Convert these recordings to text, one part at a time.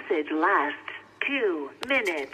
message lasts 2 minutes.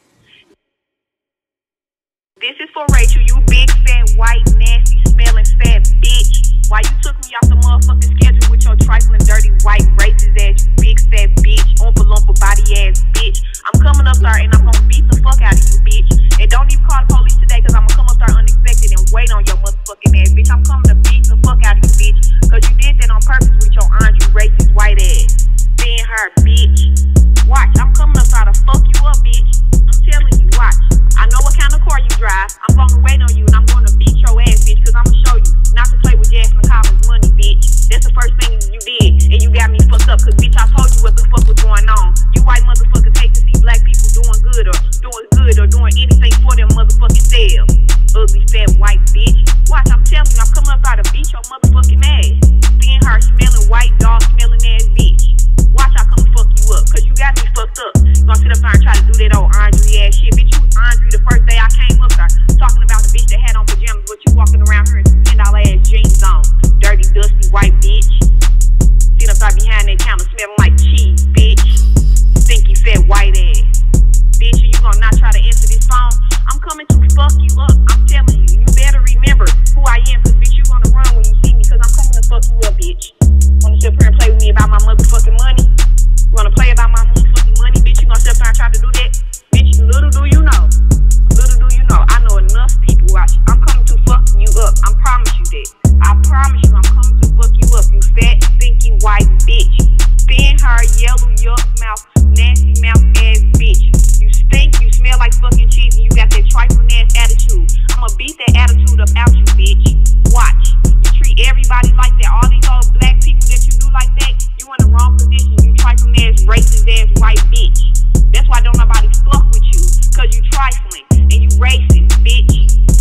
This is for Rachel, you big, fat, white, nasty, smelling, fat bitch. Why you took me off the motherfucking schedule with your trifling, dirty, white, racist ass, big, fat bitch, oompa loompa body ass bitch. I'm coming up there and I'm gonna beat the fuck out of you, bitch. And don't even call the police today, cause I'm gonna come up there unexpected and wait on your motherfucking ass, bitch. I'm coming to beat the fuck out of you, bitch. Cause you did that on purpose with your Andre racist white ass. Being her, bitch. Watch, I'm coming up there to fuck you up, bitch. I'm telling you, watch. I know what kind of car you drive. I'm gonna wait on you and I'm gonna beat your ass, bitch, cause I'm gonna show you not to play with Jasmine Collins' money, bitch. That's the first thing you did, and you got me fucked up, cause bitch, I told you what the fuck was going on. You white motherfuckers hate to see black people doing good or doing anything for them motherfucking selves. Ugly, fat, white bitch. Watch, I'm telling you, I'm coming up out to beat your motherfucking ass. Being her, smelling white, dog smelling ass bitch. Watch, I come fuck you up, cause you got me fucked up. You gonna sit up there and try to do that old Andre ass shit, bitch. You was Andre the first day I came up there, talking about the bitch that had on pajamas, but you walking around her in some $10 ass jeans on. Dirty, dusty, white bitch. Sitting up there behind that counter smelling like cheese, bitch. Stinky, fat, white ass. Bitch, you gonna not try to answer this phone? I'm coming to fuck you up. I'm telling you, you better remember who I am, cause bitch, you gonna run when you see me, cause I'm coming to fuck you up, bitch. Wanna sit up here and play with me about my motherfucking money? You wanna play about my motherfucking money, bitch? You gonna sit up there and try to do that? Bitch, little do you know. Little do you know. I know enough people watch. I'm coming to fuck you up. I promise you that. I promise you I'm coming to fuck you up, you fat, stinky, white bitch. Thin hair, yellow, yuck mouth, nasty mouth ass bitch. You stink, you smell like fucking cheese, and you got that trifling ass attitude. I'ma beat that attitude up out you, bitch. Watch. You treat everybody like that. All these old black people that you do like that, you in the wrong position. You trifling ass, racist ass, white bitch. That's why don't nobody fuck with you, cause you trifling and you racist, bitch.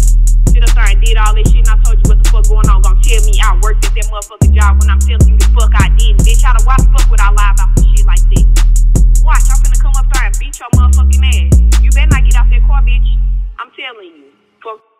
Sit up there and did all this shit and I told you what the fuck going on. Gonna tell me I worked at that motherfucking job when I'm telling you the fuck I did. Bitch, why the fuck would I lie about some shit like this? Watch, I'm finna come up there and beat your motherfucking ass. You better not get out that car, bitch. I'm telling you. Fuck.